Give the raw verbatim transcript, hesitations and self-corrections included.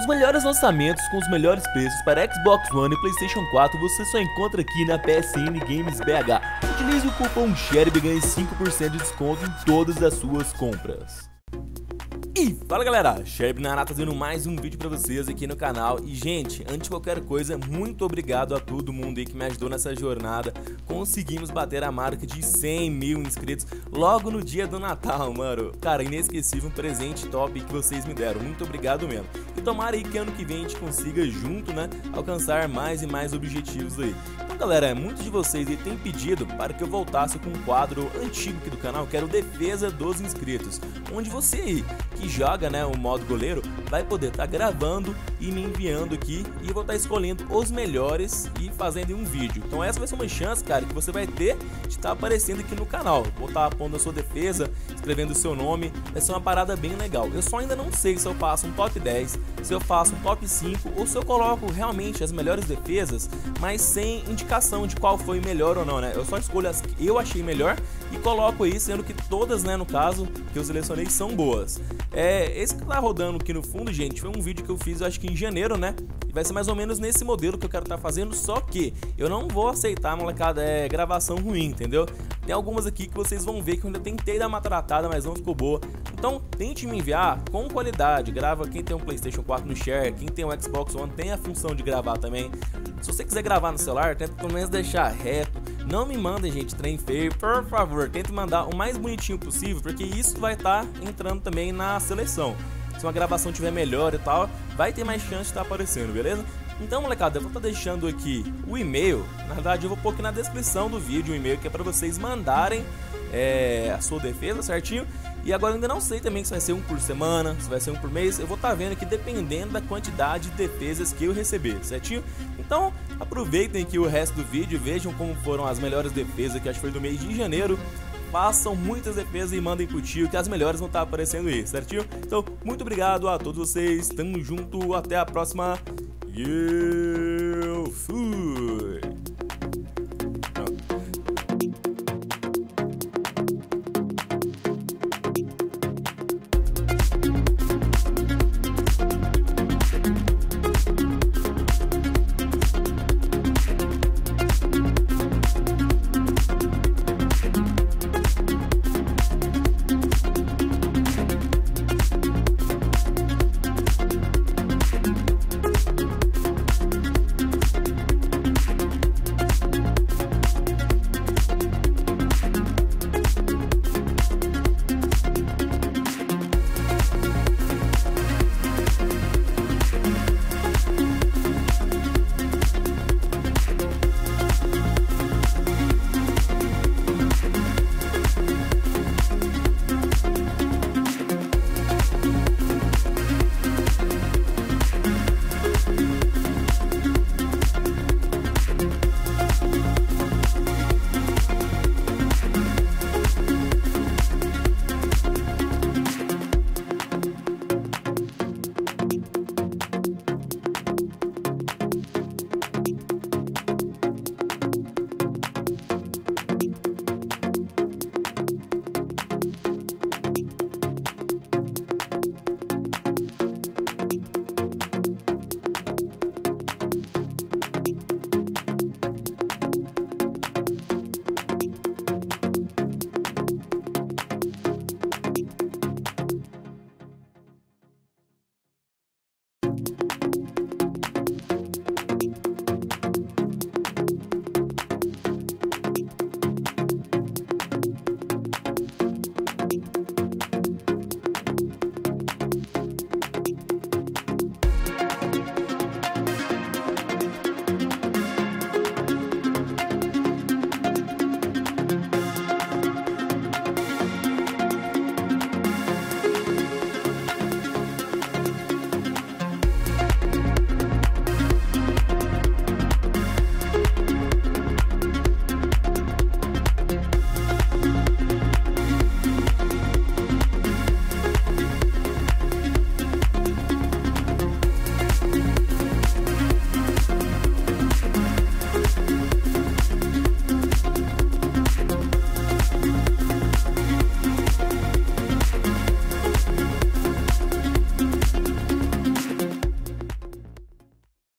Os melhores lançamentos com os melhores preços para Xbox One e PlayStation quatro você só encontra aqui na P S N Games B H. Utilize o cupom SHERB e ganhe cinco por cento de desconto em todas as suas compras. E fala galera, Sherb na área trazendo mais um vídeo pra vocês aqui no canal. E gente, antes de qualquer coisa, muito obrigado a todo mundo aí que me ajudou nessa jornada. Conseguimos bater a marca de cem mil inscritos logo no dia do Natal, mano. Cara, inesquecível, um presente top que vocês me deram, muito obrigado mesmo. E tomara aí que ano que vem a gente consiga junto, né, alcançar mais e mais objetivos aí. Então galera, muitos de vocês aí têm pedido para que eu voltasse com um quadro antigo aqui do canal, que era o Defesa dos Inscritos, onde você aí que joga, né, o modo goleiro, vai poder estar tá gravando e me enviando aqui, e eu vou estar tá escolhendo os melhores e fazendo um vídeo. Então essa vai ser uma chance, cara, que você vai ter de estar tá aparecendo aqui no canal. Vou estar tá pondo a sua defesa, escrevendo o seu nome, vai ser uma parada bem legal. Eu só ainda não sei se eu faço um top dez, se eu faço um top cinco, ou se eu coloco realmente as melhores defesas, mas sem indicação de qual foi melhor ou não, né? Eu só escolho as que eu achei melhor e coloco aí, sendo que todas, né, no caso, que eu selecionei são boas. É, esse que tá rodando aqui no fundo, gente, foi um vídeo que eu fiz, eu acho que em janeiro, né? E vai ser mais ou menos nesse modelo que eu quero estar tá fazendo, só que eu não vou aceitar, molecada, é gravação ruim, entendeu? Tem algumas aqui que vocês vão ver que eu ainda tentei dar uma tratada, mas não ficou boa. Então, tente me enviar com qualidade. Grava quem tem um PlayStation quatro no Share, quem tem um Xbox One tem a função de gravar também. Se você quiser gravar no celular, tenta pelo menos deixar reto. Não me mandem, gente, trem feio, por favor. Tente mandar o mais bonitinho possível, porque isso vai estar tá entrando também na seleção. Se uma gravação tiver melhor e tal, vai ter mais chance de estar tá aparecendo, beleza? Então, molecada, eu vou estar tá deixando aqui o e-mail. Na verdade, eu vou pôr aqui na descrição do vídeo o e-mail que é para vocês mandarem é, a sua defesa certinho. E agora eu ainda não sei também se vai ser um por semana, se vai ser um por mês. Eu vou estar tá vendo aqui dependendo da quantidade de defesas que eu receber, certinho? Então aproveitem aqui o resto do vídeo, vejam como foram as melhores defesas, que acho que foi do mês de janeiro. Façam muitas defesas e mandem pro tio, que as melhores vão estar tá aparecendo aí, certinho? Então, muito obrigado a todos vocês, tamo junto, até a próxima. E eu fui!